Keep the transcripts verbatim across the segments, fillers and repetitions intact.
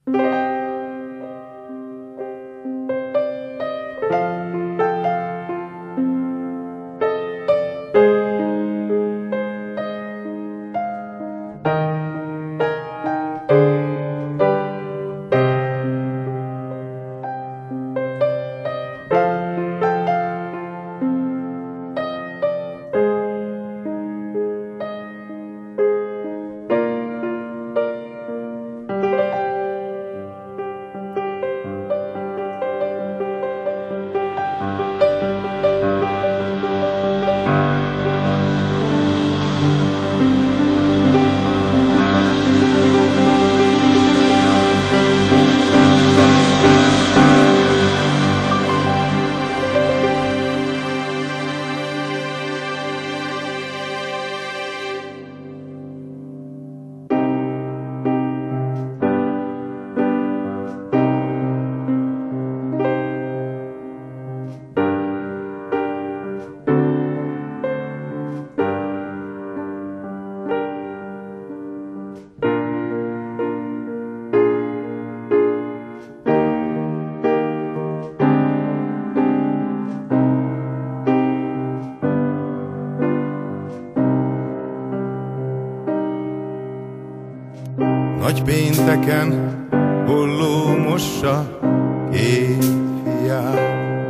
Nagy pénteken holló mossa két fiát.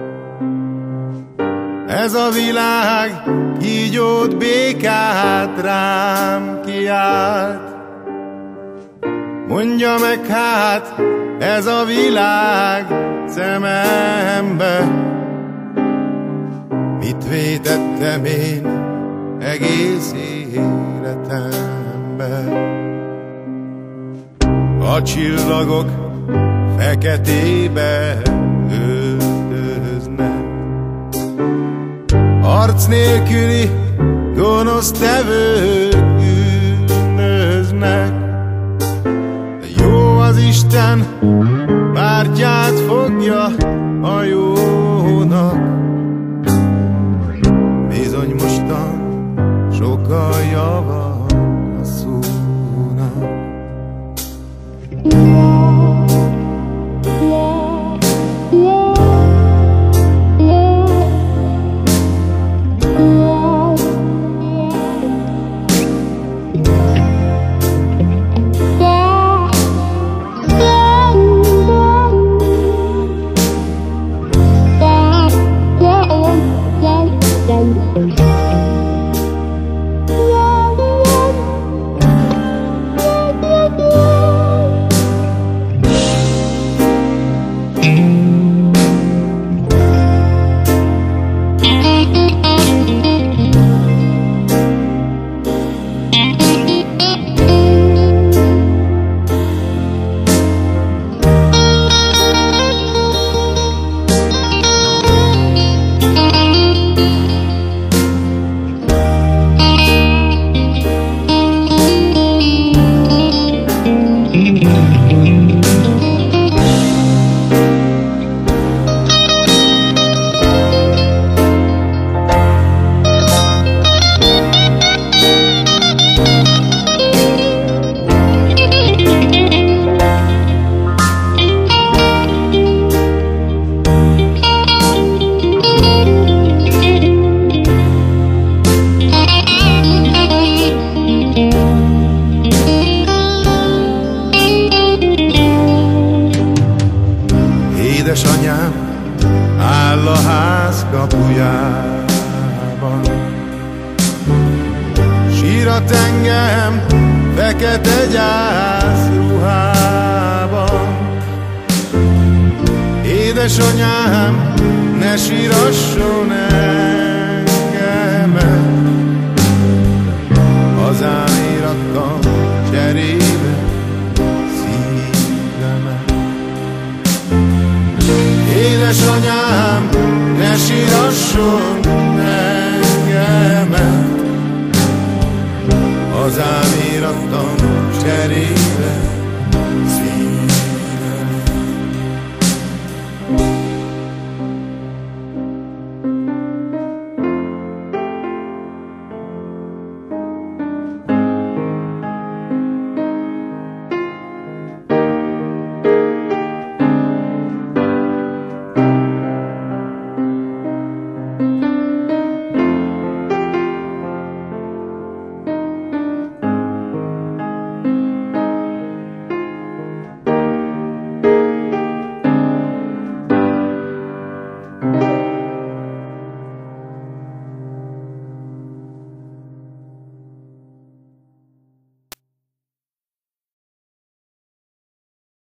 Ez a világ kígyót, békát rám kiált. Mondja meg hát, ez a világ szemembe, mit vétettem én egész életemben. A csillagok feketébe öltöznek, arc nélküli gonosz tevők bűnöznek. De jó az Isten, pártját fogja a jónak. Bizony mostan sokkal java a szónak. Édesanyám áll a ház kapujában, sírat engem fekete gyászruhában. Édesanyám, ne sírasson engemet, hazámért adtam cserébe szívemet. Édesanyám, ne sírasson engemet, hazámért